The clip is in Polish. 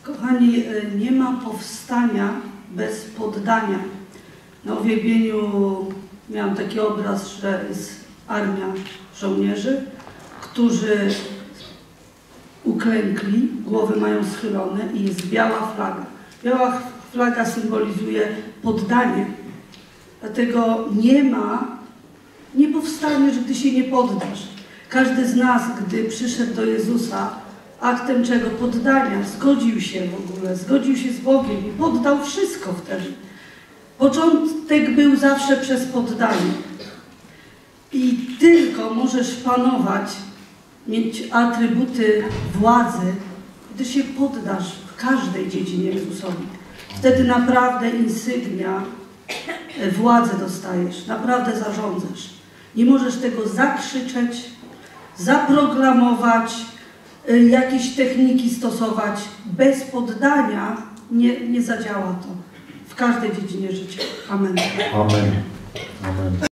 Kochani, nie ma powstania bez poddania. Na uwielbieniu miałam taki obraz, że jest armia żołnierzy, którzy uklękli, głowy mają schylone i jest biała flaga. Biała flaga symbolizuje poddanie. Dlatego nie powstaniesz, gdy się nie poddasz. Każdy z nas, gdy przyszedł do Jezusa, aktem czego? Poddania, zgodził się w ogóle, zgodził się z Bogiem i poddał wszystko wtedy. Początek był zawsze przez poddanie. I tylko możesz panować, mieć atrybuty władzy, gdy się poddasz w każdej dziedzinie Jezusowi. Wtedy naprawdę insygnia władzy dostajesz, naprawdę zarządzasz. Nie możesz tego zakrzyczeć, zaprogramować, jakieś techniki stosować. Bez poddania nie zadziała to w każdej dziedzinie życia. Amen. Amen. Amen.